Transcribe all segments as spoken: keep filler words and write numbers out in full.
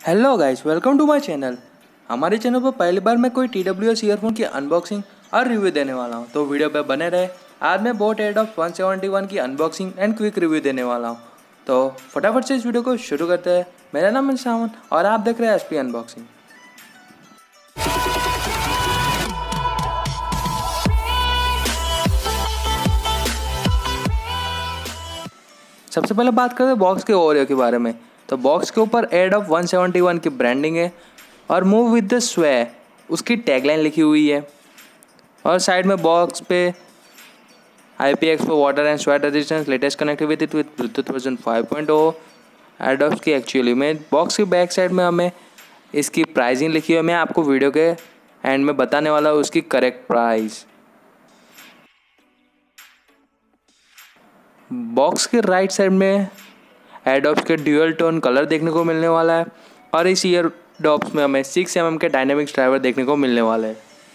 Hello guys, welcome to my channel. हमारे channel पर पहली बार मैं कोई टी डब्ल्यू एस ईयरफोन की अनबॉक्सिंग और रिव्यू देने वाला हूं, तो वीडियो पे बने रहे। आज मैं boat Airdopes one seventy one की अनबॉक्सिंग एंड क्विक रिव्यू देने वाला हूं, तो फटाफट से इस वीडियो को शुरू करते हैं। मेरा नाम है सावन और आप देख रहे हैं एस पी अनबॉक्सिंग। सबसे पहले बात करते हैं बॉक्स के ओवरव्यू के बारे में। तो बॉक्स के ऊपर एयरडॉप्स वन सेवेंटी वन की ब्रांडिंग है और मूव विद द स्वे उसकी टैगलाइन लिखी हुई है। और साइड में बॉक्स पे I P X for water and sweat resistance, latest connectivity with Bluetooth version five point O. Airdopes की एक्चुअली में बॉक्स की बैक साइड में हमें इसकी प्राइसिंग लिखी हुई है। मैं आपको वीडियो के एंड में बताने वाला हूँ उसकी करेक्ट प्राइस। बॉक्स के राइट साइड में एयरडॉप्स के ड्यूअल टोन कलर देखने को मिलने वाला है और इस ईयरडॉप्स में हमें सिक्स एम एम के डायनेमिक्स ड्राइवर देखने को मिलने वाले हैं।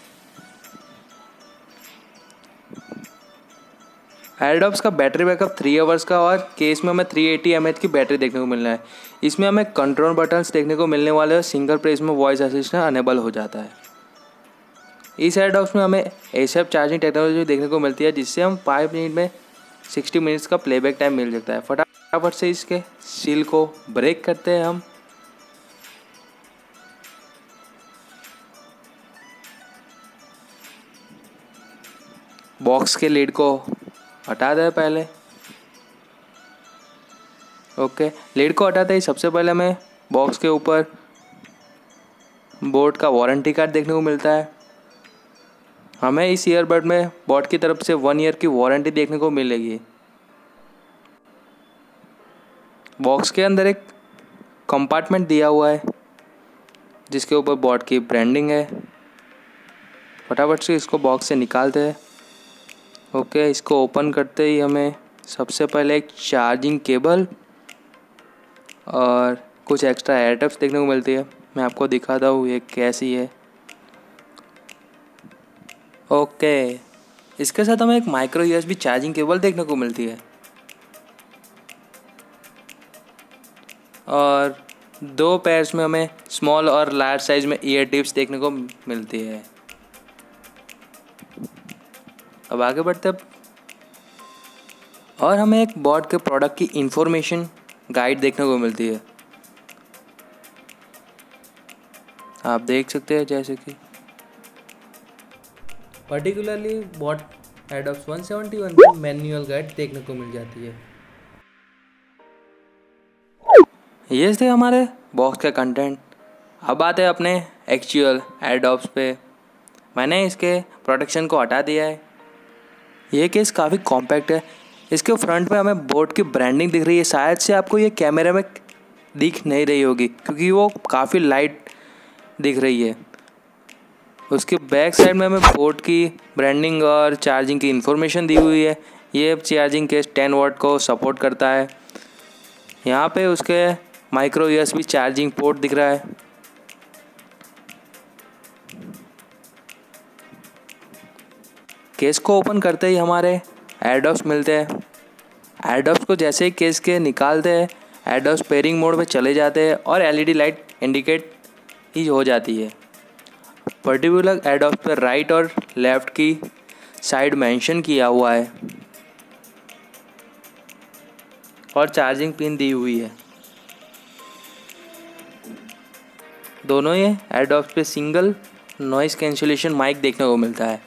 एयरडॉप्स का बैटरी बैकअप थ्री आवर्स का और केस में हमें थ्री एटी एम एच की बैटरी देखने को मिलना है। इसमें हमें कंट्रोल बटन्स देखने को मिलने वाले हैं। सिंगल प्रेस में वॉइस असिस्टेंट अनेबल हो जाता है। इस एयरडॉप्स में हमें एसएफ चार्जिंग टेक्नोलॉजी देखने को मिलती है, जिससे हम फाइव मिनट में सिक्सटी मिनट्स का प्लेबैक टाइम मिल सकता है। फटाफट से इसके सील को ब्रेक करते हैं हम। बॉक्स के लिड को हटा दें पहले। ओके, लिड को हटाते ही सबसे पहले हमें बॉक्स के ऊपर बोट का वारंटी कार्ड देखने को मिलता है। हमें इस ईयरबड में बोट की तरफ से वन ईयर की वारंटी देखने को मिलेगी। बॉक्स के अंदर एक कंपार्टमेंट दिया हुआ है जिसके ऊपर बोट की ब्रांडिंग है। फटाफट से इसको बॉक्स से निकालते हैं। ओके, इसको ओपन करते ही हमें सबसे पहले एक चार्जिंग केबल और कुछ एक्स्ट्रा एयरटैप्स देखने को मिलती है। मैं आपको दिखाता हूँ ये कैसी है। ओके, इसके साथ हमें एक micro U S B charging cable देखने को मिलती है और दो पेयर्स में हमें स्मॉल और लार्ज साइज में ईयर टिप्स देखने को मिलती है। अब आगे बढ़ते हैं और हमें एक बोट के प्रोडक्ट की इंफॉर्मेशन गाइड देखने को मिलती है। आप देख सकते हैं जैसे कि particularly boat Airdopes one seventy one की मैनुअल गाइड देखने को मिल जाती है। ये थे हमारे बॉक्स का कंटेंट। अब आते हैं अपने एक्चुअल एयरडॉप्स पे। मैंने इसके प्रोटेक्शन को हटा दिया है। ये केस काफ़ी कॉम्पैक्ट है। इसके फ्रंट पे हमें बोट की ब्रांडिंग दिख रही है। शायद से आपको ये कैमरे में दिख नहीं रही होगी क्योंकि वो काफ़ी लाइट दिख रही है। उसके बैक साइड में हमें बोट की ब्रांडिंग और चार्जिंग की इंफॉर्मेशन दी हुई है। ये चार्जिंग केस टेन वाट को सपोर्ट करता है। यहाँ पे उसके micro U S B charging port दिख रहा है। केस को ओपन करते ही हमारे एयरडॉप्स मिलते हैं। एयरडॉप्स को जैसे ही केस के निकालते हैं, एयरडॉप्स पेयरिंग मोड में चले जाते हैं और L E D light indicate ही हो जाती है। पर्टिकुलर एयरडॉप्स पर राइट और लेफ़्ट की साइड मेंशन किया हुआ है और चार्जिंग पिन दी हुई है। दोनों ये एयरडॉप्स पे सिंगल नॉइस कैंसिलेशन माइक देखने को मिलता है।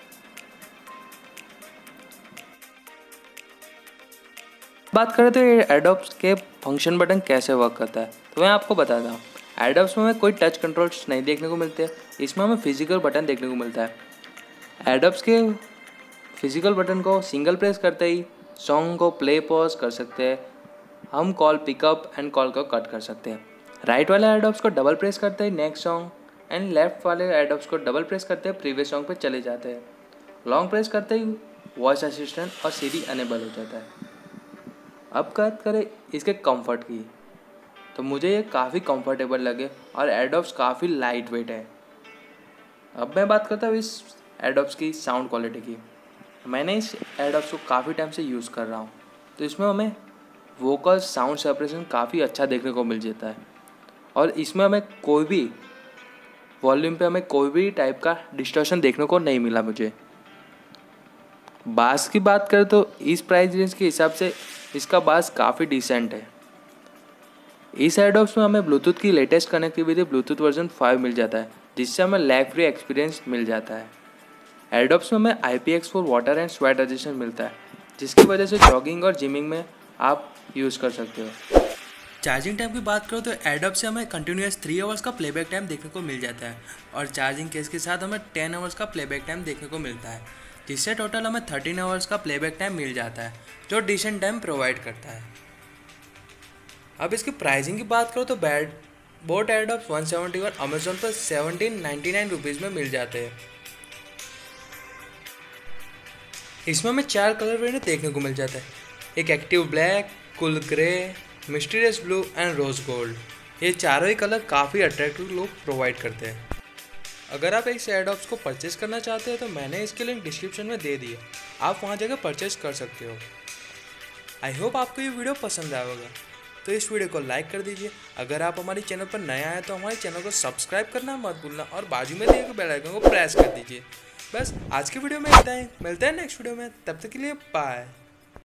बात करें तो ये एयरडॉप्स के फंक्शन बटन कैसे वर्क करता है, तो मैं आपको बताता हूँ। एयरडॉप्स में हमें कोई टच कंट्रोल्स नहीं देखने को मिलते। इसमें हमें फिजिकल बटन देखने को मिलता है। एयरडॉप्स के फिजिकल बटन को सिंगल प्रेस करते ही सॉन्ग को प्ले पॉज कर सकते हैं। हम कॉल पिकअप एंड कॉल को कट कर सकते हैं। राइट वाले एयरडॉप्स को डबल प्रेस करते ही नेक्स्ट सॉन्ग एंड लेफ्ट वाले एयरडॉप्स को डबल प्रेस करते हैं प्रीवियस सॉन्ग पे चले जाते हैं। लॉन्ग प्रेस करते ही वॉइस असिस्टेंट और सीरी अनेबल हो जाता है। अब बात करें इसके कंफर्ट की, तो मुझे ये काफ़ी कंफर्टेबल लगे और एयरडॉप्स काफ़ी लाइट वेट है। अब मैं बात करता हूँ इस एयरडॉप्स की साउंड क्वालिटी की। मैंने इस एयरडॉप्स को काफ़ी टाइम से यूज़ कर रहा हूँ, तो इसमें हमें वोकल साउंड सेपरेशन काफ़ी अच्छा देखने को मिल जाता है। और इसमें हमें कोई भी वॉल्यूम पे हमें कोई भी टाइप का डिस्टॉर्शन देखने को नहीं मिला मुझे। बास की बात करें तो इस प्राइस रेंज के हिसाब से इसका बास काफ़ी डिसेंट है। इस एयरडॉप्स में हमें ब्लूटूथ की latest connectivity Bluetooth version five मिल जाता है, जिससे हमें लैग फ्री एक्सपीरियंस मिल जाता है। एयरडॉप्स में हमें I P X four water and sweat resistance मिलता है, जिसकी वजह से जॉगिंग और जिमिंग में आप यूज़ कर सकते हो। चार्जिंग टाइम की बात करो तो एयरडॉप्स से हमें कंटिन्यूस थ्री आवर्स का प्लेबैक टाइम देखने को मिल जाता है और चार्जिंग केस के साथ हमें टेन आवर्स का प्लेबैक टाइम देखने को मिलता है, जिससे टोटल हमें थर्टीन आवर्स का प्लेबैक टाइम मिल जाता है, जो डिसेंट टाइम प्रोवाइड करता है। अब इसकी प्राइसिंग की बात करो तो बैड boat Airdopes one seventy one Amazon पर सेवनटीन नाइन्टी नाइन रुपीज़ में मिल जाते हैं। इसमें हमें चार कलर वेरिएंट देखने को मिल जाता है, एक active black, cool grey, mysterious blue and rose gold. ये चारों ही कलर काफ़ी अट्रैक्टिव लुक प्रोवाइड करते हैं। अगर आप इस एयरडॉप्स को परचेज करना चाहते हैं तो मैंने इसके लिंक डिस्क्रिप्शन में दे दिए, आप वहाँ जाकर परचेज कर सकते हो। आई होप आपको ये वीडियो पसंद आया होगा, तो इस वीडियो को लाइक कर दीजिए। अगर आप हमारे चैनल पर नया आए तो हमारे चैनल को सब्सक्राइब करना मत भूलना और बाजू में दिए गए बेल आइकन को प्रेस कर दीजिए। बस आज की वीडियो में इतना ही, मिलते हैं नेक्स्ट वीडियो में, तब तक के लिए बाय।